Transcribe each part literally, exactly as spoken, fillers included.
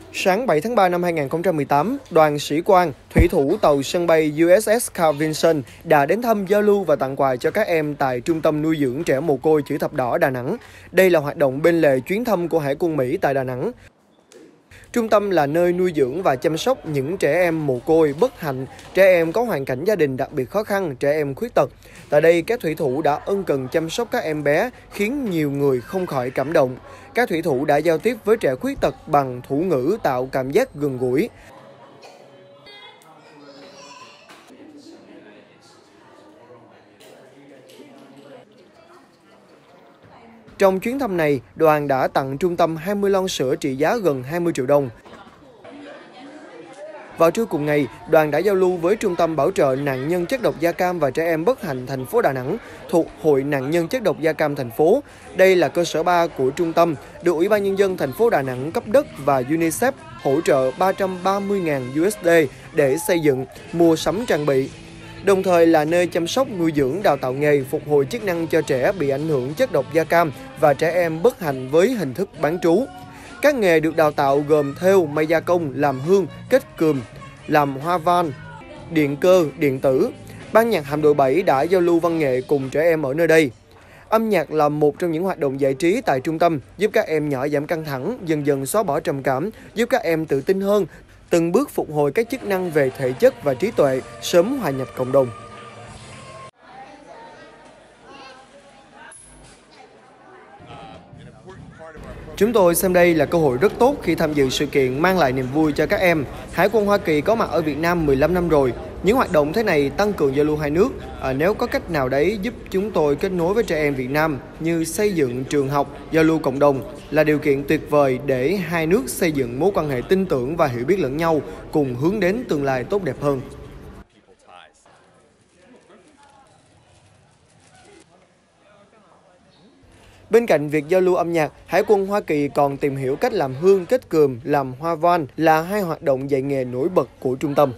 Sáng bảy tháng ba năm hai nghìn không trăm mười tám, đoàn sĩ quan, thủy thủ tàu sân bay u ét ét Carl Vinson đã đến thăm, giao lưu và tặng quà cho các em tại Trung tâm nuôi dưỡng trẻ mồ côi Chữ Thập Đỏ Đà Nẵng. Đây là hoạt động bên lề chuyến thăm của Hải quân Mỹ tại Đà Nẵng. Trung tâm là nơi nuôi dưỡng và chăm sóc những trẻ em mồ côi, bất hạnh, trẻ em có hoàn cảnh gia đình đặc biệt khó khăn, trẻ em khuyết tật. Tại đây, các thủy thủ đã ân cần chăm sóc các em bé, khiến nhiều người không khỏi cảm động. Các thủy thủ đã giao tiếp với trẻ khuyết tật bằng thủ ngữ tạo cảm giác gần gũi. Trong chuyến thăm này, đoàn đã tặng trung tâm hai mươi lon sữa trị giá gần hai mươi triệu đồng. Vào trưa cùng ngày, đoàn đã giao lưu với Trung tâm Bảo trợ nạn nhân chất độc da cam và trẻ em bất hạnh thành phố Đà Nẵng thuộc Hội nạn nhân chất độc da cam thành phố. Đây là cơ sở ba của trung tâm, được Ủy ban Nhân dân thành phố Đà Nẵng cấp đất và UNICEF hỗ trợ ba trăm ba mươi nghìn đô la để xây dựng, mua sắm trang bị. Đồng thời là nơi chăm sóc, nuôi dưỡng, đào tạo nghề, phục hồi chức năng cho trẻ bị ảnh hưởng chất độc da cam và trẻ em bất hạnh với hình thức bán trú. Các nghề được đào tạo gồm thêu, may gia công, làm hương, kết cườm, làm hoa van, điện cơ, điện tử. Ban nhạc hạm đội bảy đã giao lưu văn nghệ cùng trẻ em ở nơi đây. Âm nhạc là một trong những hoạt động giải trí tại trung tâm, giúp các em nhỏ giảm căng thẳng, dần dần xóa bỏ trầm cảm, giúp các em tự tin hơn, từng bước phục hồi các chức năng về thể chất và trí tuệ, sớm hòa nhập cộng đồng. Chúng tôi xem đây là cơ hội rất tốt khi tham dự sự kiện mang lại niềm vui cho các em. Hải quân Hoa Kỳ có mặt ở Việt Nam mười lăm năm rồi. Những hoạt động thế này tăng cường giao lưu hai nước. À, nếu có cách nào đấy giúp chúng tôi kết nối với trẻ em Việt Nam như xây dựng trường học, giao lưu cộng đồng là điều kiện tuyệt vời để hai nước xây dựng mối quan hệ tin tưởng và hiểu biết lẫn nhau, cùng hướng đến tương lai tốt đẹp hơn. Bên cạnh việc giao lưu âm nhạc, Hải quân Hoa Kỳ còn tìm hiểu cách làm hương, kết cườm, làm hoa van là hai hoạt động dạy nghề nổi bật của trung tâm.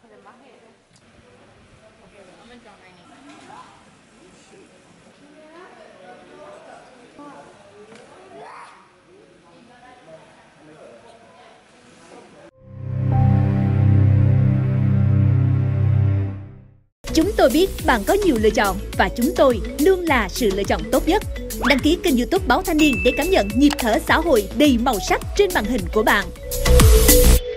Chúng tôi biết bạn có nhiều lựa chọn và chúng tôi luôn là sự lựa chọn tốt nhất. Đăng ký kênh YouTube Báo Thanh Niên để cảm nhận nhịp thở xã hội đầy màu sắc trên màn hình của bạn.